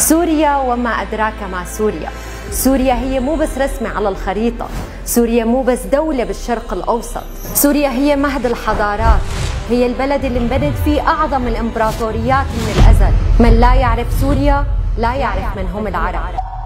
سوريا وما أدراك ما سوريا. سوريا هي مو بس رسمة على الخريطة، سوريا مو بس دولة بالشرق الأوسط، سوريا هي مهد الحضارات، هي البلد اللي انبنت فيه أعظم الإمبراطوريات من الأزل. من لا يعرف سوريا لا يعرف من هم العرب.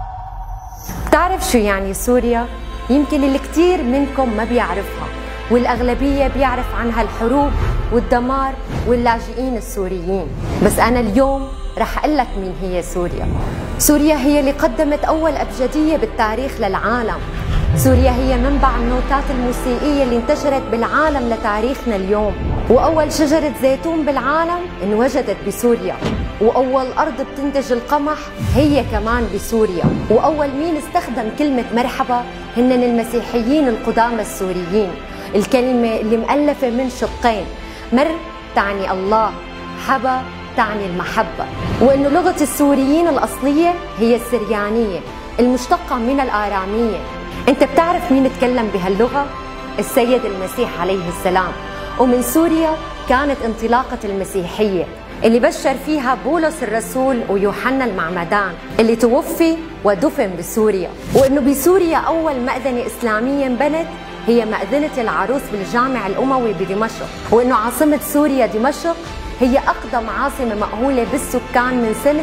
بتعرف شو يعني سوريا؟ يمكن اللي كتير منكم ما بيعرفها، والأغلبية بيعرف عنها الحروب والدمار واللاجئين السوريين. بس أنا اليوم رح أقول لك مين هي سوريا. سوريا هي اللي قدمت أول أبجدية بالتاريخ للعالم. سوريا هي منبع النوتات الموسيقية اللي انتشرت بالعالم لتاريخنا اليوم، وأول شجرة زيتون بالعالم انوجدت بسوريا، وأول أرض بتنتج القمح هي كمان بسوريا، وأول مين استخدم كلمة مرحبا هن المسيحيين القدامى السوريين. الكلمة اللي مؤلفة من شقين، مر تعني الله، حبا تعني المحبة، وإنه لغة السوريين الأصلية هي السريانية المشتقة من الآرامية. أنت بتعرف مين تكلم بهاللغة؟ السيد المسيح عليه السلام. ومن سوريا كانت انطلاقة المسيحية اللي بشر فيها بولس الرسول ويوحنا المعمدان، اللي توفي ودفن بسوريا. وإنه بسوريا أول مأذنة إسلامية انبنت هي مأذنة العروس بالجامع الأموي بدمشق، وإنه عاصمة سوريا دمشق هي أقدم عاصمة مأهولة بالسكان من سنة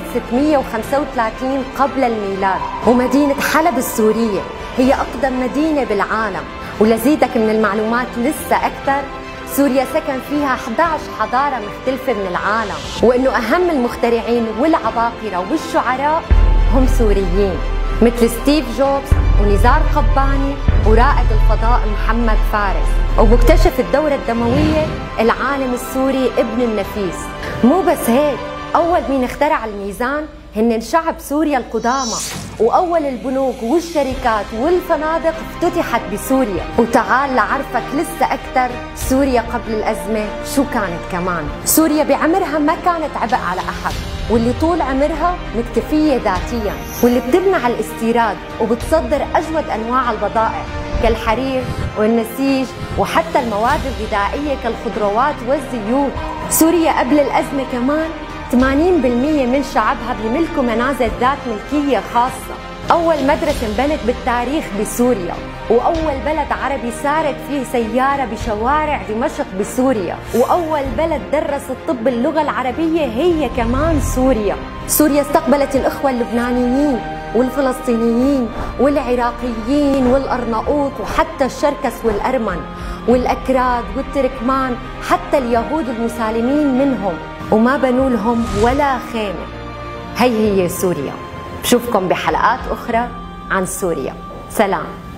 635 قبل الميلاد. ومدينة حلب السورية هي أقدم مدينة بالعالم. ولزيدك من المعلومات لسه أكثر، سوريا سكن فيها 11 حضارة مختلفة من العالم، وإنه أهم المخترعين والعباقرة والشعراء هم سوريين، مثل ستيف جوبز ونزار قباني ورائد الفضاء محمد فارس، ومكتشف الدورة الدموية العالم السوري ابن النفيس. مو بس هيك، أول مين اخترع الميزان هن شعب سوريا القدامى، وأول البنوك والشركات والفنادق افتتحت بسوريا. وتعال لعرفك لسه أكثر، سوريا قبل الأزمة شو كانت كمان؟ سوريا بعمرها ما كانت عبء على أحد، واللي طول عمرها مكتفية ذاتيا، واللي بتمنع الاستيراد وبتصدر أجود أنواع البضائع كالحرير والنسيج وحتى المواد الغذائية كالخضروات والزيوت. سوريا قبل الأزمة كمان 80% من شعبها بيملكوا منازل ذات ملكية خاصة. أول مدرسة انبنت بالتاريخ بسوريا، وأول بلد عربي سارت فيه سيارة بشوارع دمشق بسوريا، وأول بلد درس الطب اللغة العربية هي كمان سوريا. سوريا استقبلت الإخوة اللبنانيين والفلسطينيين والعراقيين والأرناؤوط وحتى الشركس والأرمن والأكراد والتركمان، حتى اليهود المسالمين منهم، وما بنوا لهم ولا خيمة. هي سوريا. بشوفكم بحلقات أخرى عن سوريا. سلام.